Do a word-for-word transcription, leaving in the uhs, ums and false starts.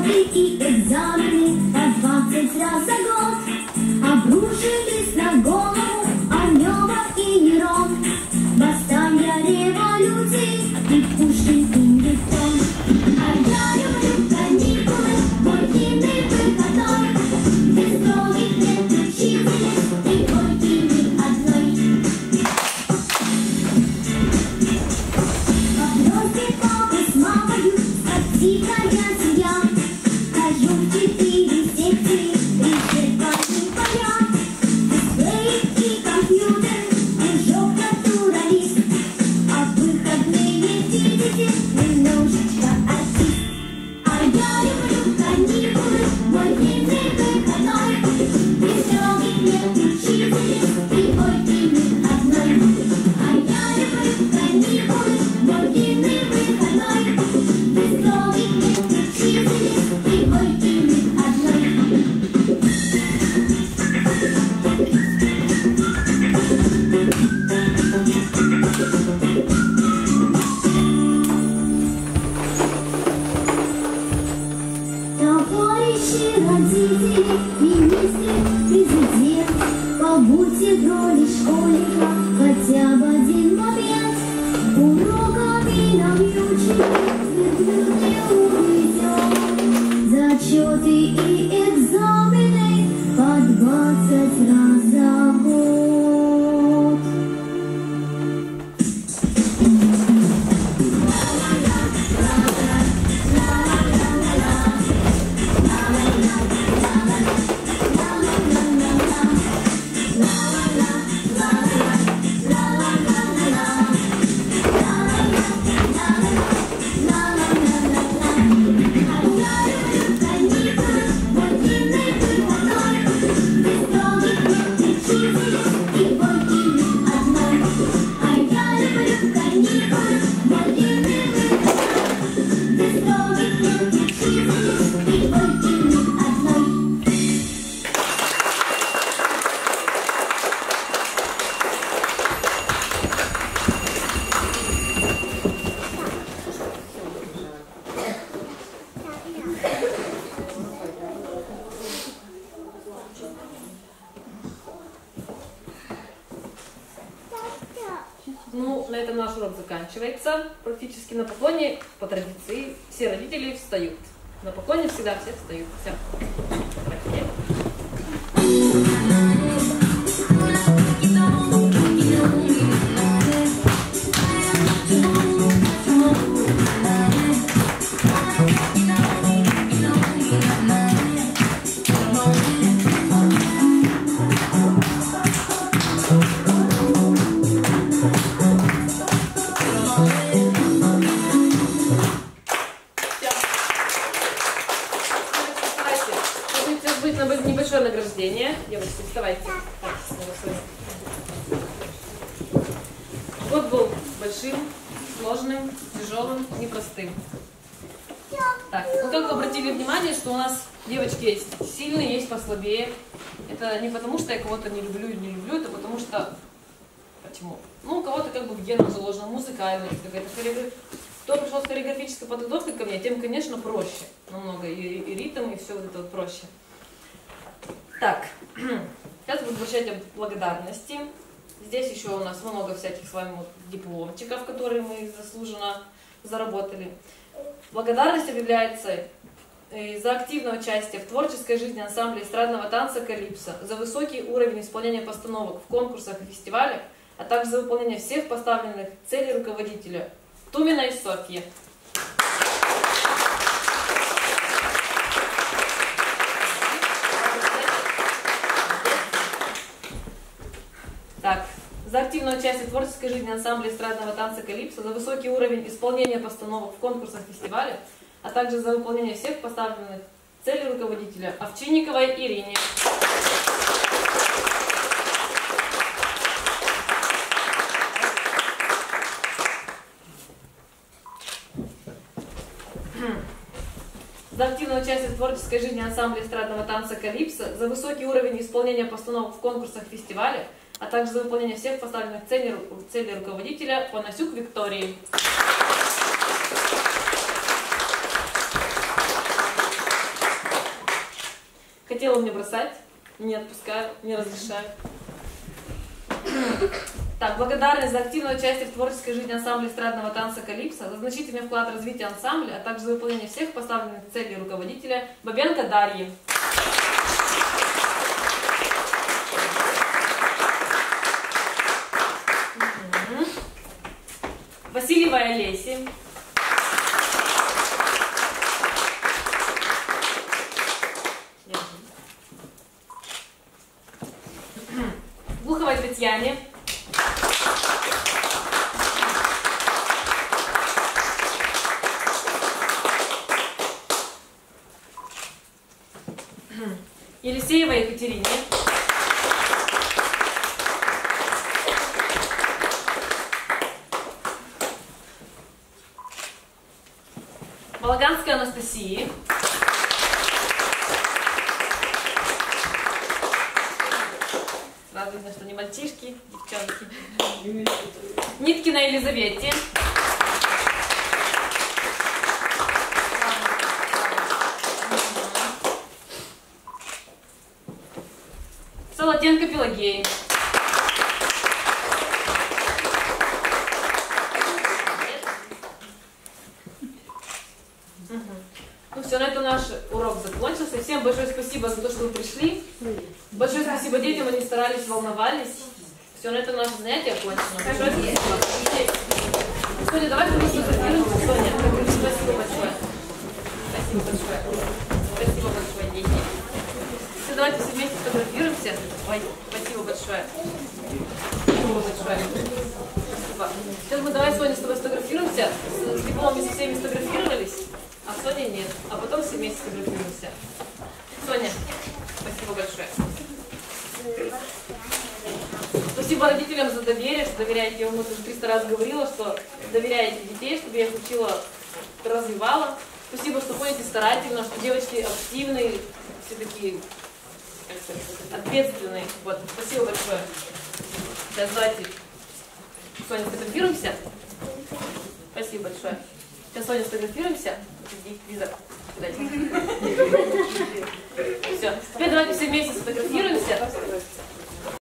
зачеты и экзамены по двадцать раз за год обрушились на голову Альнёва и Нерон. Восстание революции и Пушкин, и Ньютон. А я люблю каникулы, мой длинный выходной, без строгих лет учителей и горький миг одной. Вопросы папы с мамою, тихая семья, хожу в четыре секции, решать важные поля. Дисплей и компьютер, кружок натуралист, а в выходные видите, немножечко артист. А я люблю каникулы, мой длинный выходной, без строгих лет учителей и горький миг одной. А я люблю каникулы, мой длинный выходной, без строгих лет учителей и горький миг одной. Товарищи родители, министры, президент, побудьте в роли школьника хотя бы один момент. Уроками навьючили, верблюды увезем, зачеты и экзамены по двадцать раз за год. Ну, на этом наш урок заканчивается. Практически на поклоне, по традиции, все родители встают. На поклоне всегда все встают. Все. Небольшое награждение. Девочки, вставайте. Год был большим, сложным, тяжелым, непростым. Так, вы только обратили внимание, что у нас девочки есть сильные, есть послабее. Это не потому, что я кого-то не люблю или не люблю, это потому что... Почему? Ну, у кого-то как бы в генах заложена музыкальность, какая-то хореография. Кто пришел с хореографической подготовкой ко мне, тем, конечно, проще. Намного и, и ритм, и все вот это вот проще. Так, сейчас буду вручать благодарности. Здесь еще у нас много всяких с вами вот дипломчиков, которые мы заслуженно заработали. Благодарность объявляется за активное участие в творческой жизни ансамбля эстрадного танца «Калипсо», за высокий уровень исполнения постановок в конкурсах и фестивалях, а также за выполнение всех поставленных целей руководителя Туминой Софьи. Так, за активное участие в творческой жизни ансамбля эстрадного танца «Калипсо», за высокий уровень исполнения постановок в конкурсах и фестивалях, а также за выполнение всех поставленных целей руководителя Овчинниковой Ирине. За активное участие в творческой жизни ансамбля эстрадного танца «Калипсо», за высокий уровень исполнения постановок в конкурсах и фестивалях, а также за выполнение всех поставленных целей, целей руководителя Панасюк Виктории. хотела мне бросать. Не отпускаю, не разрешаю. Так, благодарность за активное участие в творческой жизни ансамбля эстрадного танца «Калипсо», за значительный вклад в развитие ансамбля, а также за выполнение всех поставленных целей руководителя Бабенко Дарьи. Угу. Васильевой Олеси. Глуховой Татьяне. Елисеевой Екатерине. Волганской Анастасии. Сразу видно, что не мальчишки, девчонки. Ниткиной Елизавете. Солоденко Пелагеи. Угу. Ну все, на этом наш урок закончился. Всем большое спасибо за то, что вы пришли. Большое спасибо детям, они старались, волновались. Все, на этом наше занятие окончено. Большое спасибо. Соня, давай мы сфотографируемся. Соня, спасибо большое. Спасибо большое. Спасибо большое, дети. Все, давайте все вместе сфотографируемся. Ой, спасибо большое. Спасибо большое. Спасибо. Сейчас мы давай, Соня, с тобой сфотографируемся. С дипломами со всеми сфотографировались, а Соня нет. А потом все вместе сфотографируемся. Соня, спасибо большое. Спасибо родителям за доверие, что доверяете. Я вам уже триста раз говорила, что доверяете детей, чтобы я их учила, развивала. Спасибо, что ходите старательно, что девочки активные, все такие ответственные. Вот, спасибо большое. Сейчас давайте, Соня, сфотографируемся. Спасибо большое. Сейчас, Соня, сфотографируемся. Иди, Лиза, куда-нибудь. Все. Теперь давайте все вместе сфотографируемся.